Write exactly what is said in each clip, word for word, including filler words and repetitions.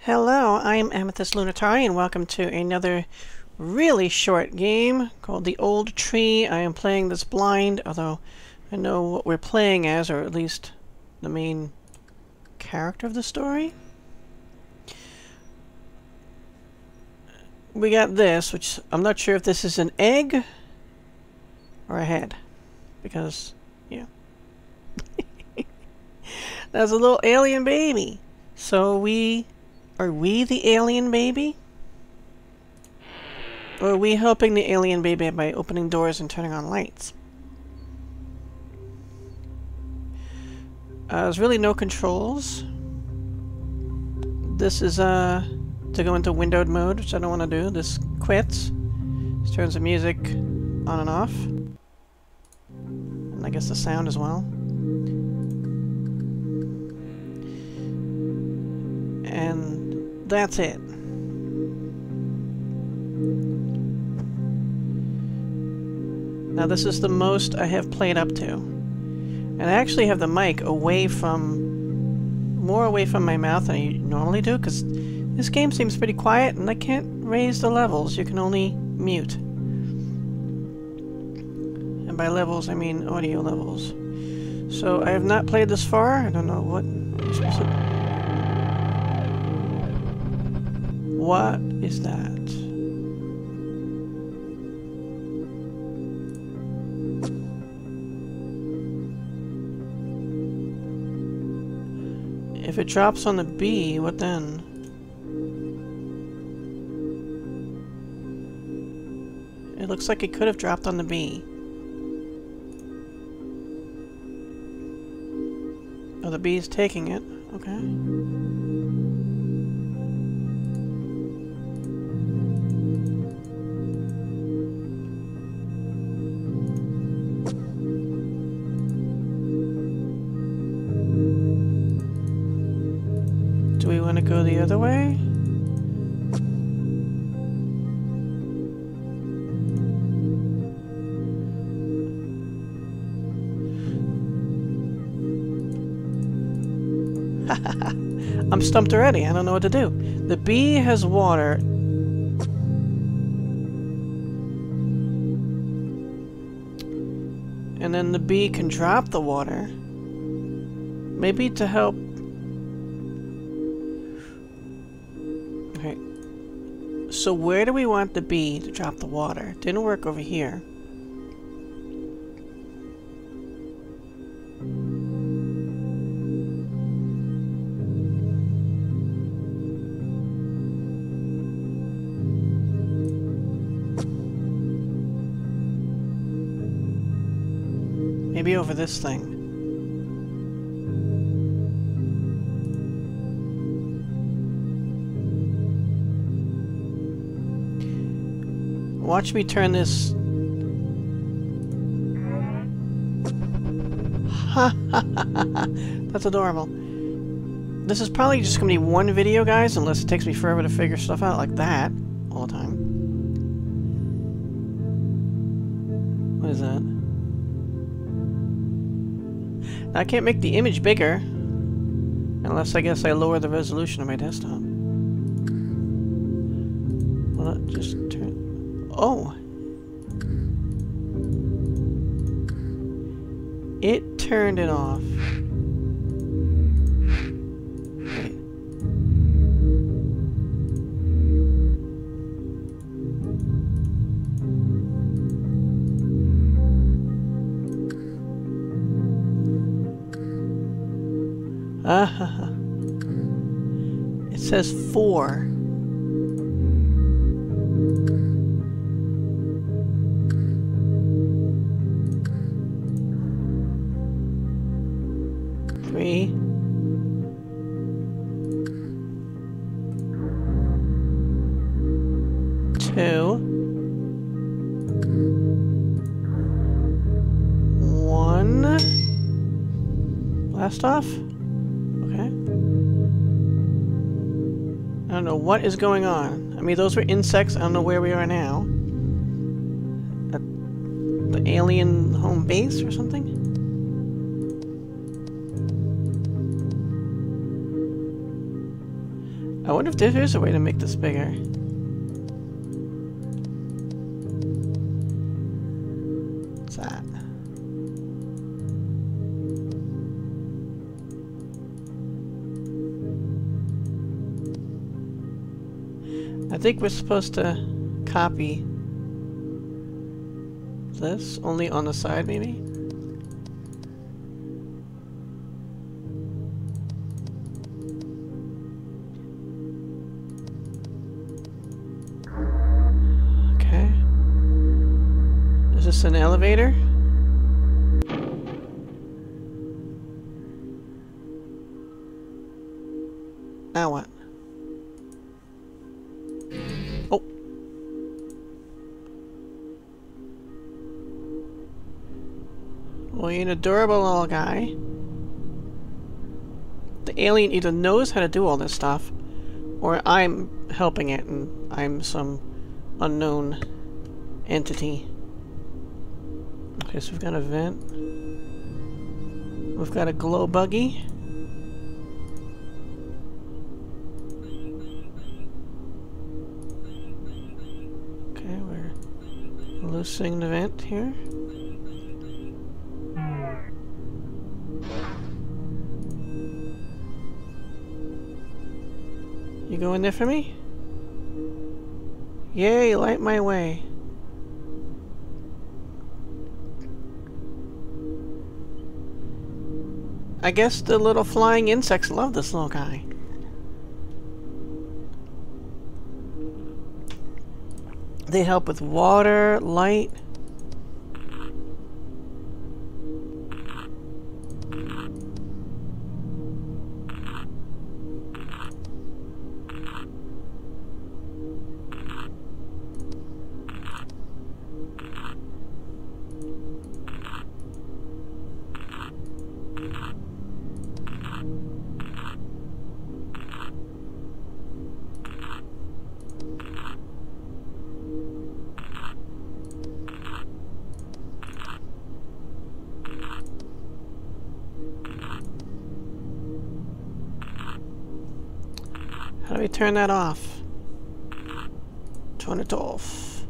Hello, I'm Amethyst Lunatari and welcome to another really short game called The Old Tree. I am playing this blind, although I know what we're playing as, or at least the main character of the story. We got this, which I'm not sure if this is an egg or a head, because, yeah. That's a little alien baby. So we... Are we the alien baby? Or are we helping the alien baby by opening doors and turning on lights? Uh, there's really no controls. This is uh, to go into windowed mode, which I don't want to do. This quits. This turns the music on and off. And I guess the sound as well. And that's it. Now this is the most I have played up to. And I actually have the mic away from... more away from my mouth than I normally do, because this game seems pretty quiet and I can't raise the levels. You can only mute. And by levels I mean audio levels. So I have not played this far. I don't know what I'm supposed to... What is that? If it drops on the B, what then? It looks like it could have dropped on the B. Oh, the B is taking it. Okay. Go the other way? I'm stumped already. I don't know what to do. The bee has water. And then the bee can drop the water. Maybe to help... So where do we want the bee to drop the water? Didn't work over here. Maybe over this thing. Watch me turn this. Ha ha ha ha! That's adorable. This is probably just gonna be one video, guys, unless it takes me forever to figure stuff out like that all the time. What is that? Now, I can't make the image bigger unless I guess I lower the resolution of my desktop. Well, that just turn. Oh! It turned it off. Wait. Ah ha ha. It says four. Three. Two. One. Blast off? Okay. I don't know what is going on. I mean, those were insects. I don't know where we are now. At the alien home base or something? I wonder if there is a way to make this bigger. What's that? I think we're supposed to copy this, only on the side, maybe? Okay. Is this an elevator? Now what? Oh. Well, you're an adorable little guy. The alien either knows how to do all this stuff, or I'm helping it and I'm some unknown entity. Okay, so we've got a vent. We've got a glow buggy. Okay, we're loosening the vent here. You go in there for me? Yay, light my way. I guess the little flying insects love this little guy. They help with water, light. How do we turn that off? Turn it off.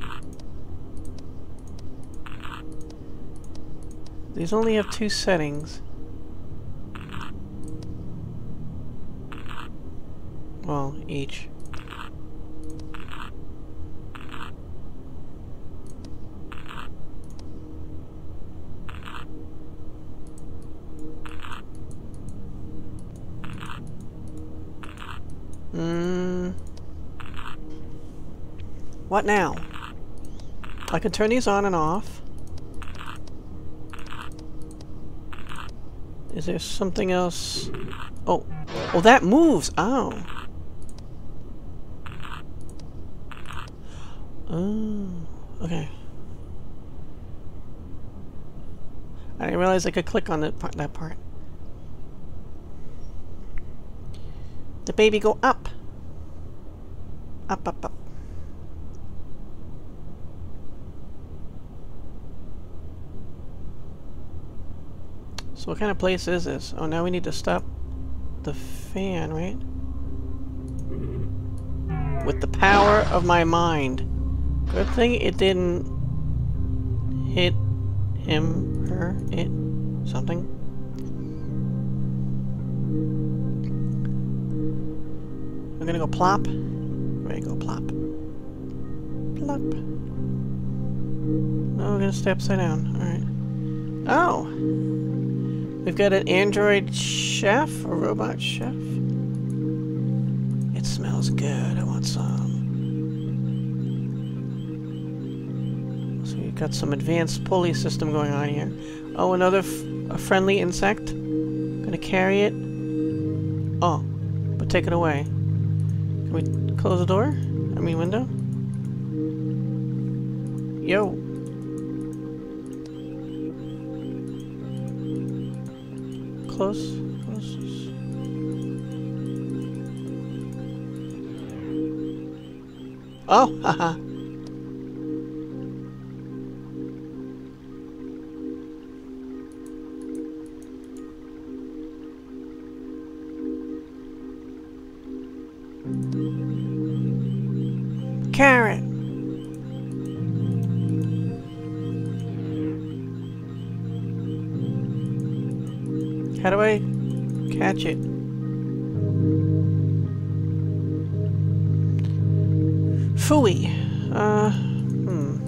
These only have two settings. Well, each. Hmm. What now? I can turn these on and off. Is there something else? Oh. Oh, that moves! Oh. Oh. Okay. I didn't realize I could click on that part. That part. The baby go up. Up, up, up. So what kind of place is this? Oh, now we need to stop the fan, right? With the power of my mind. Good thing it didn't hit him, her, it, something. We're gonna go plop. We're gonna go plop. Plop. No, we're gonna stay upside down. Alright. Oh! We've got an android chef, a robot chef. It smells good. I want some. So we've got some advanced pulley system going on here. Oh, another f a friendly insect. Gonna carry it. Oh, but take it away. Can we close the door? I mean window? Yo. Close. Close. Oh, haha. carrot. How do I catch it? Phooey. Uh, hmm.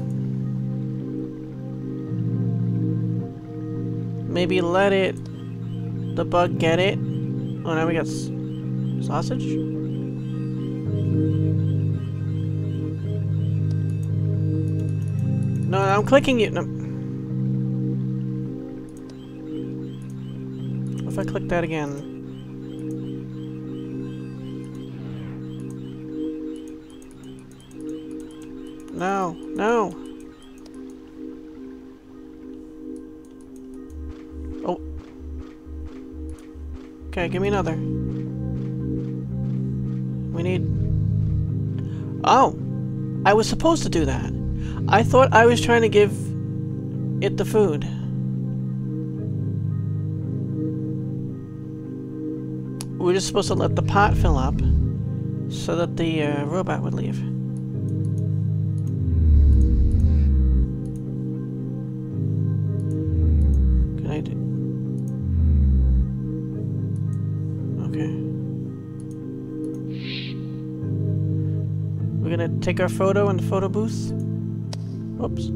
Maybe let it, the bug get it. Oh, now we got s sausage? No, I'm clicking it. No. What if I click that again? No, no. Oh. Okay, give me another. We need... Oh! I was supposed to do that. I thought I was trying to give it the food. We're just supposed to let the pot fill up so that the uh, robot would leave. Can I do... Okay. We're gonna take our photo in the photo booth. Oops.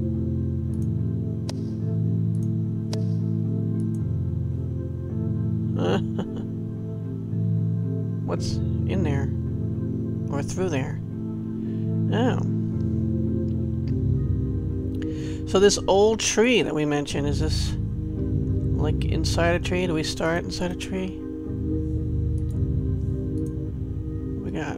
What's in there? Or through there? Oh. So this old tree that we mentioned, is this like inside a tree? Do we start inside a tree? What we got?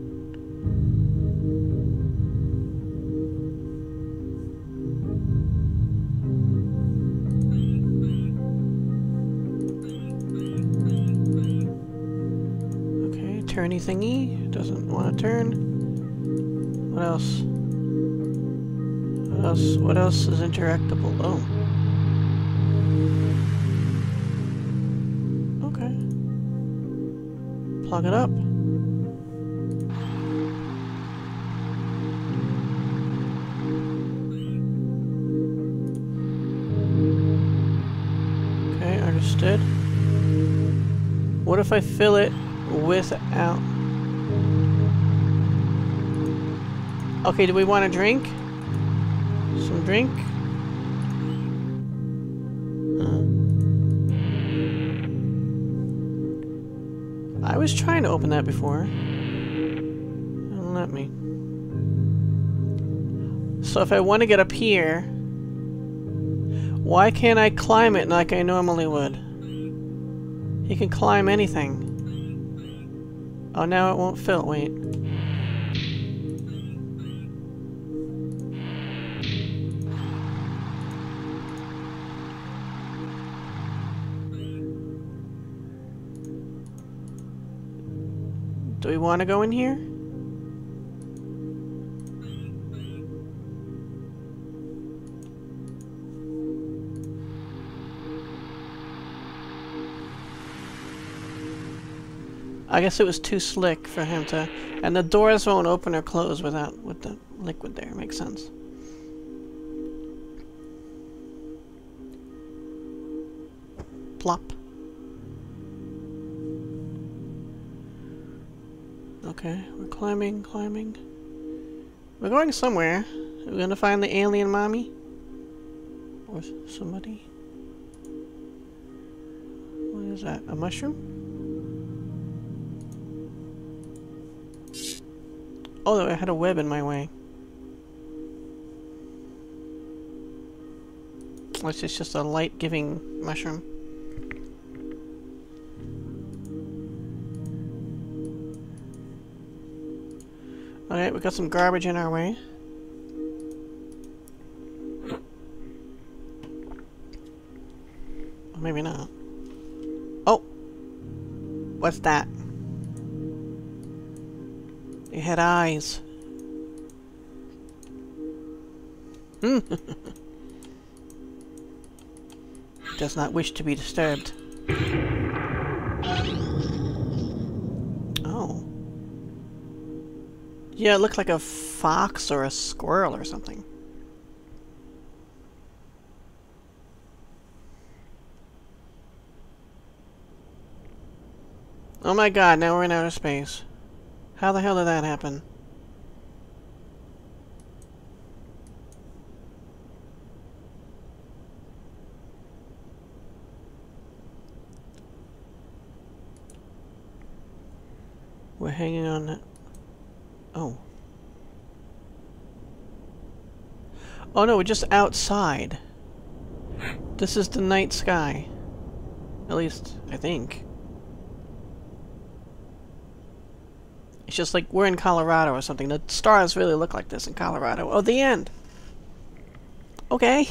Turny thingy. Doesn't want to turn. What else? What else? What else is interactable? Oh. Okay. Plug it up. Okay, understood. What if I fill it without... Okay, do we want a drink? Some drink? Uh. I was trying to open that before. Don't let me. So if I want to get up here, why can't I climb it like I normally would? He can climb anything. Oh, now it won't fill. Wait. Do we want to go in here? I guess it was too slick for him to... And the doors won't open or close without with the liquid there. Makes sense. Plop. Okay, we're climbing, climbing. We're going somewhere. We're gonna find the alien mommy? Or somebody? What is that? A mushroom? Oh, I had a web in my way. It's just, just a light-giving mushroom. Alright, we got some garbage in our way. Or maybe not. Oh! What's that? It had eyes. Does not wish to be disturbed. Oh. Yeah, it looked like a f fox or a squirrel or something. Oh my god, now we're in outer space. How the hell did that happen? We're hanging on... Oh. Oh no, we're just outside. This is the night sky. At least, I think. It's just like we're in Colorado or something. The stars really look like this in Colorado. Oh, the end! Okay.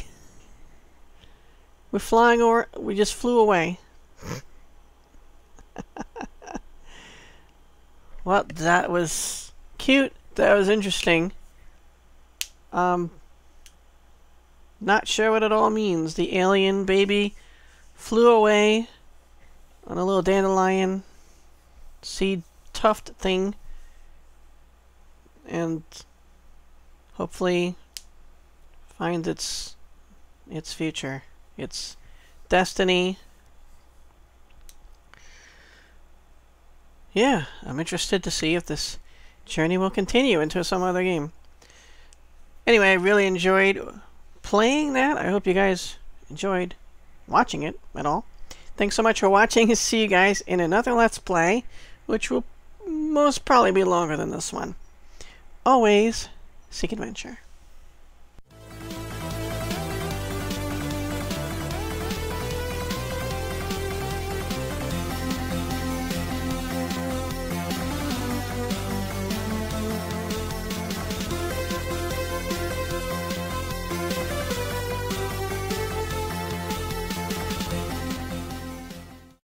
We're flying over... We just flew away. Well, that was cute. That was interesting. Um, not sure what it all means. The alien baby flew away on a little dandelion seed tuft thing, and hopefully finds its its future, its destiny. Yeah, I'm interested to see if this journey will continue into some other game. Anyway, I really enjoyed playing that. I hope you guys enjoyed watching it at all. Thanks so much for watching. See you guys in another Let's Play, which will most probably be longer than this one. Always seek adventure.